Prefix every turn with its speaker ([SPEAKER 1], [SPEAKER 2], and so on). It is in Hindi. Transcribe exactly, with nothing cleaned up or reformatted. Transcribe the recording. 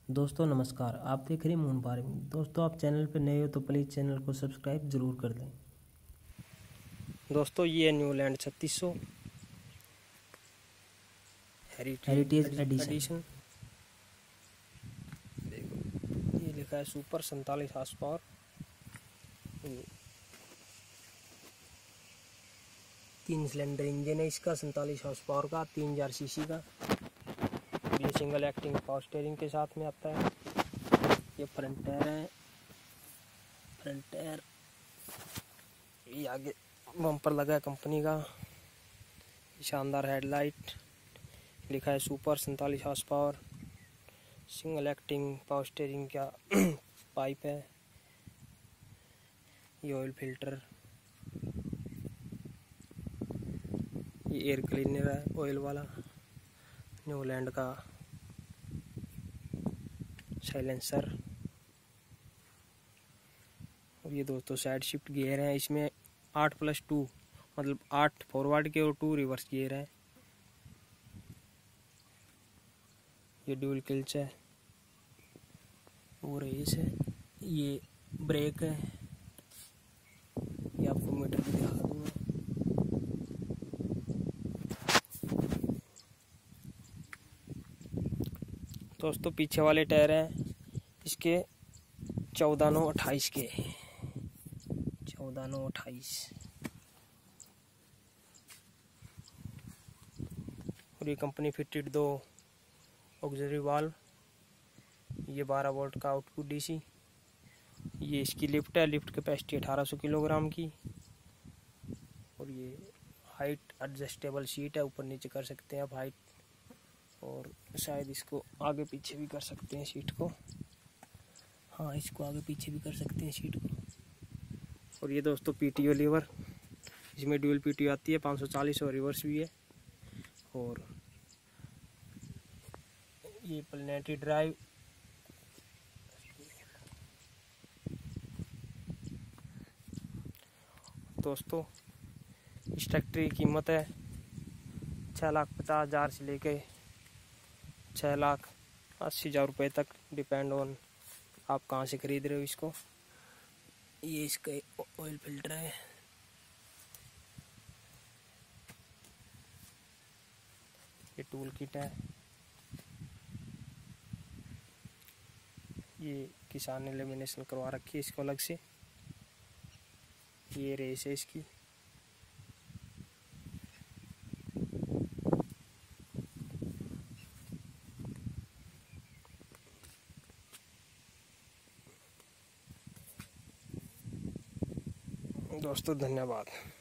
[SPEAKER 1] दोस्तों नमस्कार, आप देख रहे हैं मून फार्मिंग। दोस्तों आप चैनल पर नए हो तो प्लीज़ चैनल को सब्सक्राइब जरूर कर दें।
[SPEAKER 2] दोस्तों ये न्यूलैंड छत्तीस सौ
[SPEAKER 1] हेरिटेज एडिशन।
[SPEAKER 2] एडिशन देखो, ये लिखा है सुपर सैंतालीस हार्स पावर। तीन सिलेंडर इंजन है इसका, सैंतालीस हार्स पावर का, तीन हजार सीसी का। ये सिंगल एक्टिंग पावर स्टीयरिंग के साथ में आता है। ये फ्रंट टायर है, फ्रंट टायर। ये आगे बम्पर लगा है कंपनी का। शानदार हेडलाइट, लिखा है सुपर सैंतालीस horsepower. Single acting power steering का पाइप है। ये ऑयल फिल्टर, ये एयर क्लीनर है ऑयल वाला। न्यूलैंड का साइलेंसर। और ये दोस्तों साइड शिफ्ट गियर है। इसमें आठ प्लस टू मतलब आठ फॉरवर्ड के और टू रिवर्स गियर है। ये ड्यूल क्लच है और रेस है। ये ब्रेक है। ये आपको मीटर भी दिखा दूंगा। दोस्तों पीछे वाले टायर हैं इसके चौदह नौ अट्ठाईस के, चौदह नौ अट्ठाईस। और ये कंपनी फिटेड दो ऑक्सिलरी वाल्व। ये बारह वोल्ट का आउटपुट डीसी। ये इसकी लिफ्ट है, लिफ्ट कैपेसिटी अठारह सौ किलोग्राम की। और ये हाइट एडजस्टेबल सीट है, ऊपर नीचे कर सकते हैं आप हाइट। और शायद इसको आगे पीछे भी कर सकते हैं सीट को। हाँ, इसको आगे पीछे भी कर सकते हैं सीट को। और ये दोस्तों पीटीओ लीवर, इसमें ड्यूल पीटीओ आती है, पाँच सौ चालीस और रिवर्स भी है। और ये प्लैनेटरी ड्राइव। दोस्तों इस ट्रैक्टर की कीमत है छः लाख पचास हज़ार से लेके छः लाख अस्सी हज़ार रुपये तक, डिपेंड ऑन आप कहाँ से खरीद रहे हो इसको। ये इसका ऑयल फिल्टर है। ये टूल किट है। ये किसान ने लेमिनेशन करवा रखी है इसको अलग से। ये रेस है इसकी। दोस्तों धन्यवाद।